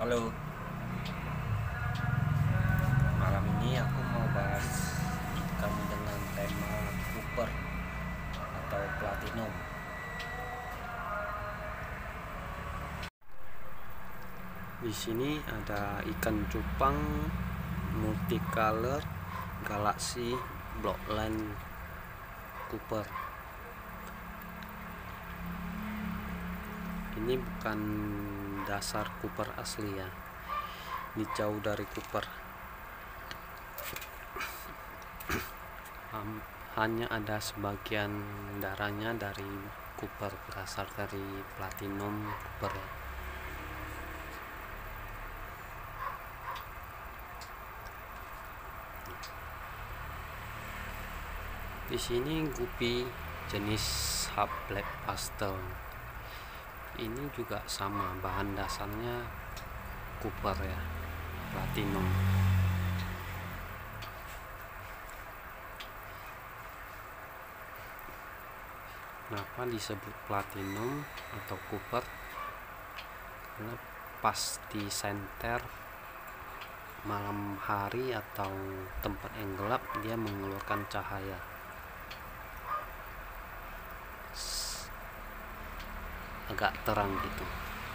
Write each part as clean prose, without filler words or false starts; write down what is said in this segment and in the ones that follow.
Halo, malam ini aku mau bahas ikan dengan tema Cooper atau Platinum. Di sini ada ikan cupang multicolor Galaxy Bloodline Cooper. Ini bukan dasar Cooper asli ya, ini jauh dari Cooper. Hanya ada sebagian darahnya dari Cooper, berasal dari Platinum Cooper ya. Di sini gupi jenis Half Black Pastel. Ini juga sama, bahan dasarnya Cooper ya, Platinum. Kenapa disebut Platinum atau Cooper? Karena pas di senter malam hari atau tempat yang gelap, dia mengeluarkan cahaya. Agak terang gitu.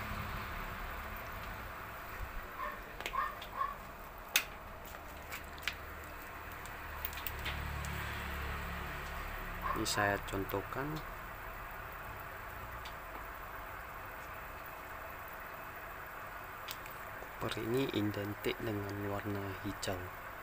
Ini saya contohkan. Cooper ini identik dengan warna hijau.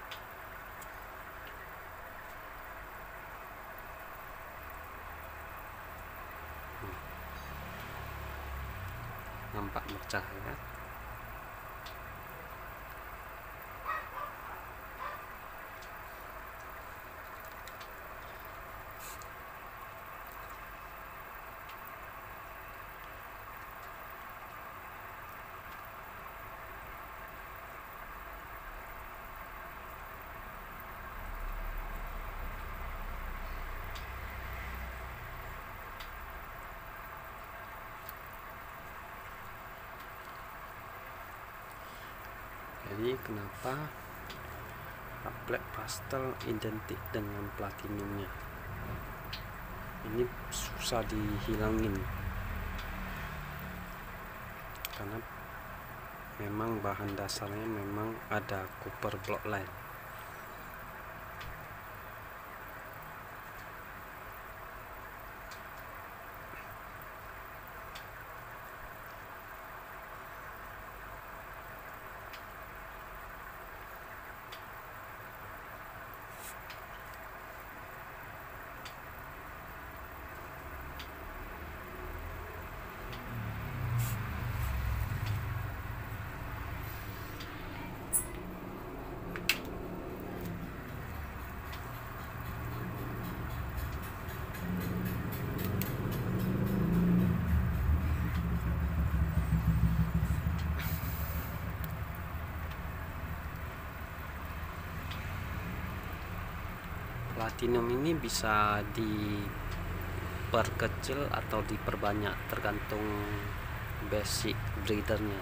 Nampak bercahaya. Jadi kenapa Black Pastel identik dengan platinumnya? Ini susah dihilangin karena memang bahan dasarnya memang ada Cooper Bloodline. Platinum ini bisa diperkecil atau diperbanyak tergantung basic breedernya.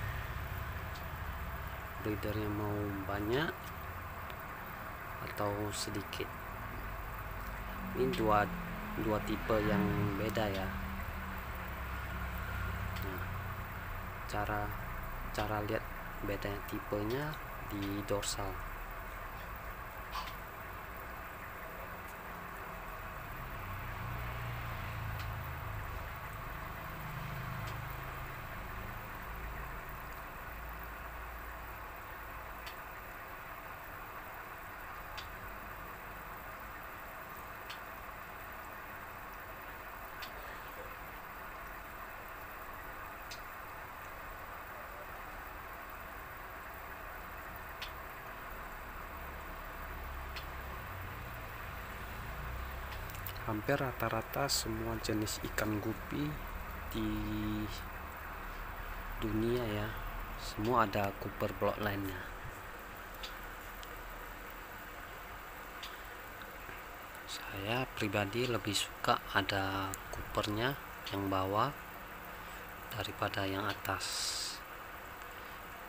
Breedernya mau banyak atau sedikit. Ini dua tipe yang beda ya. Nah, cara lihat bedanya tipenya di dorsal. Hampir rata-rata semua jenis ikan gupi di dunia ya, semua ada Cooper Bloodline-nya. Saya pribadi lebih suka ada Coopernya yang bawah daripada yang atas.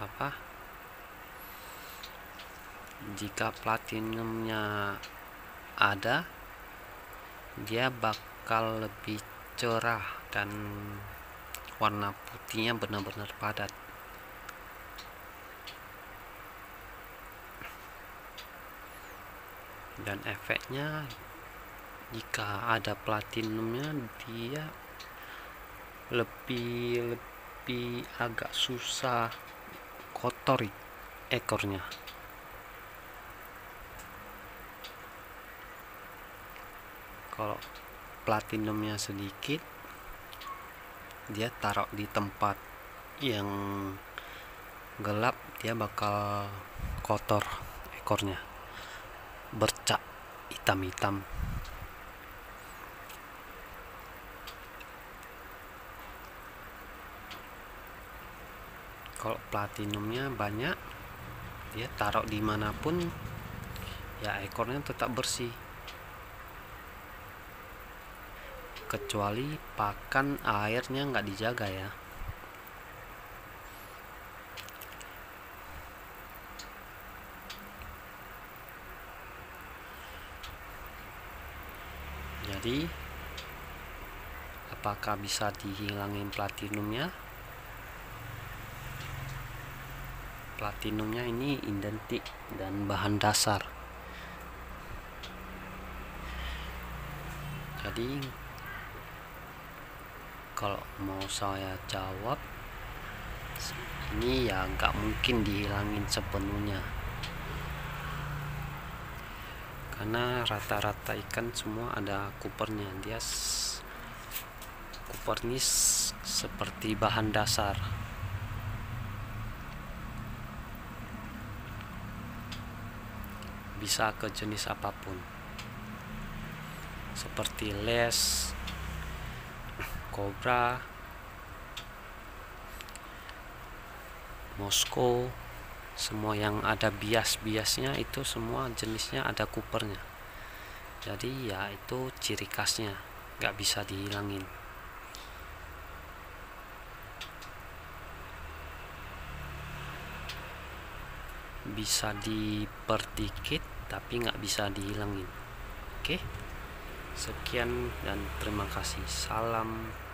jika platinumnya ada, dia bakal lebih cerah dan warna putihnya benar-benar padat. Dan efeknya, jika ada platinumnya, dia lebih agak susah kotor ekornya. Kalau platinumnya sedikit, dia taruh di tempat yang gelap, dia bakal kotor ekornya, bercak hitam-hitam. Kalau platinumnya banyak, dia taruh dimanapun ya ekornya tetap bersih, kecuali pakan airnya nggak dijaga ya. Jadi apakah bisa dihilangin platinumnya? Platinumnya ini identik dan bahan dasar. Jadi kalau mau saya jawab, ini ya nggak mungkin dihilangin sepenuhnya, karena rata-rata ikan semua ada kupernya. Kuper ini seperti bahan dasar. Bisa ke jenis apapun, seperti les, kobra, Moskow, semua yang ada bias-biasnya itu semua jenisnya ada kupernya. Jadi ya itu ciri khasnya, nggak bisa dihilangin. Bisa diperdikit tapi nggak bisa dihilangin. Oke, sekian dan terima kasih. Salam